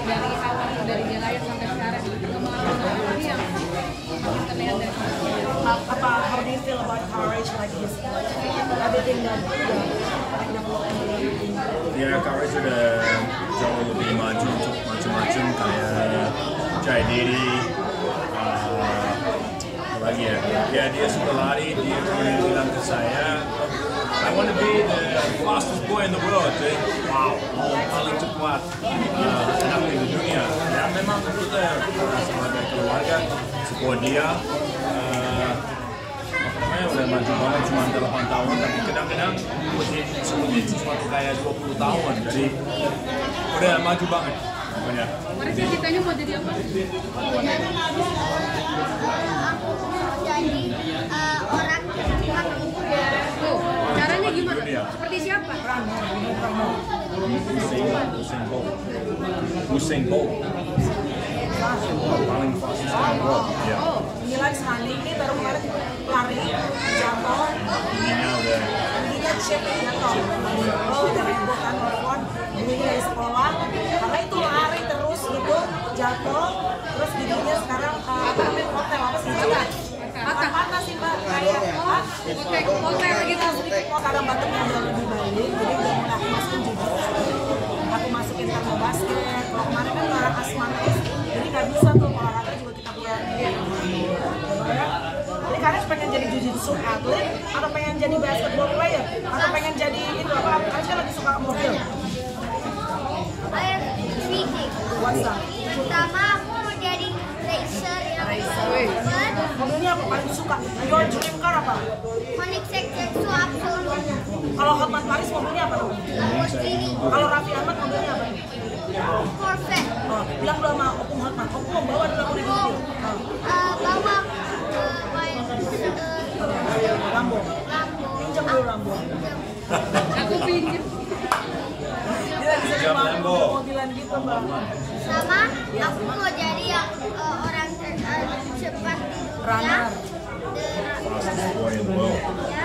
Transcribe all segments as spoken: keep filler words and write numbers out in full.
dari awal dari dia lahir sampai sekarang kemana-mana lagi yang terlihat dari apa how do you feel about Courage like his everything that like development? Ya Courage sudah jauh lebih maju untuk macam-macam kayak jaya diri, uh, apa lagi ya? Ya dia suka lari, dia pernah bilang ke saya, I want to be the fastest boy in the world. Jadi, wow, paling cepat uh, anak di dunia. Ya memang kita sebagai keluarga support dia. Uh, apa namanya udah maju banget cuma delapan tahun, tapi kadang-kadang seperti sesuatu kayak dua puluh tahun. Jadi udah maju banget. Pokoknya. Kemarin ceritanya mau jadi apa? Aku mau jadi uh, orang cepat. Oh, caranya gimana? Seperti siapa? Usain Bolt. Usain Bolt. Paling fast Usain Bolt. Ya. Oh, he likes running. Ini baru kemarin lari, jatuh. Ininya udah. Ininya chip jatuh. Oh, dari bukan telepon. Ini dari sekolah. Karena itu lari terus gitu, jatuh. Terus giginya sekarang apa namanya hotel apa sih? Patah patah sih mbak. Kayak ah, Hotel, hotel gitu. oh, kadang batuknya udah lebih baik. Jadi udah mulai aku masukin jujur. Aku masukin karbo basket. Kalau kemarin kan orang asmatis, jadi nggak bisa tuh olahraga juga kita buat. Jadi kalian pengen jadi jujitsu atlet atau pengen jadi basketball player atau pengen jadi itu apa? Kalian kan lagi suka mobil. I have three things. What's that? Pertama, aku mau jadi racer yang hebat. Mobilnya apa paling suka? Your dream car apa? Koenigsegg so absolut. Kalau Hotman Paris mobilnya apa? Lamborghini. Kalau Raffi Ahmad mobilnya apa? Corvette. Oh, bilang dulu sama Opung Hotman. Opung bawa dulu aku di Aku mobil. uh, bawa ke main uh, Lambo. Lambo. Pinjam dulu Lambo. Aku pinjam. Dia bisa Pinjam cuma Lambo. mobilan gitu mbak. Sama, aku mau jadi yang uh, orang ter uh, cepat di dunia. Runner. Fastest boy in the world. Ya.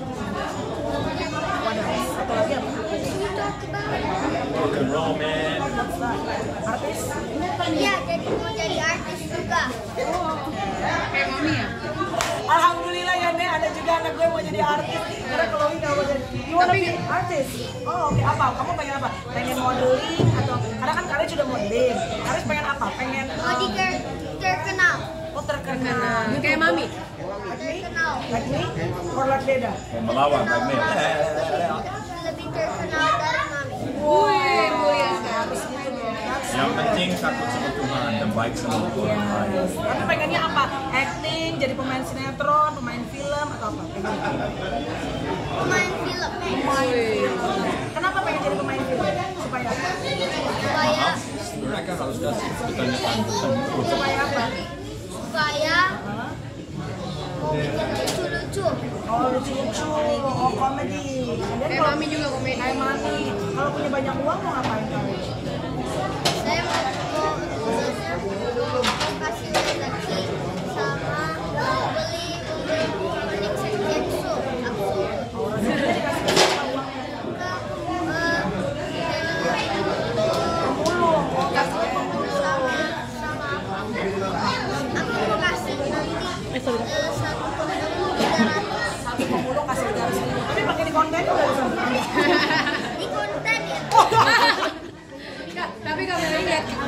Wadah. Satu lagi apa? We talk about. Rock and roll man. What's that? Artis? Iya, jadi mau jadi artis juga. Kayak mami ya? Alhamdulillah ya Nek, ada juga anak gue mau jadi artis. Karena kalau ini nggak mau jadi, you wanna be artis? Oh oke, apa? Kamu pengen apa? Pengen modeling atau? Karena kan kalian sudah modeling. Kalian pengen apa? Pengen Mau di ter terkenal. oh terkenal. Kayak mami. Terkenal. Like me? Or like Beda? Melawan like me. Lebih terkenal dari mami. Wih, mulia sekali. Harus gitu ya. Yang penting takut sama Tuhan dan baik sama orang lain. Tapi pengennya apa? Acting, jadi pemain sinetron, pemain film atau apa? Pemain film. Wih. Kenapa pengen jadi pemain film? Supaya apa? Supaya Mereka harus kasih pertanyaan terus. Supaya apa? supaya mau bikin lucu-lucu. Oh lucu-lucu, oh komedi. Dan Kayak kalau mami juga komedi. kayak mami, kalau punya banyak uang mau ngapain kalian? Saya mau mau khususnya mau kasih rezeki sama mau beli mobil Koenigsegg Jetsu. Aku Oh rezekinya dikasih berapa uangnya? Pemulung, oh kasih pemulung. sama sama aku mau kasih nanti satu tiga ratus Satu pemulung kasih tiga ratus ribu. Tapi pakai di konten udah bisa. di konten ya. Nggak, tapi kamu ingat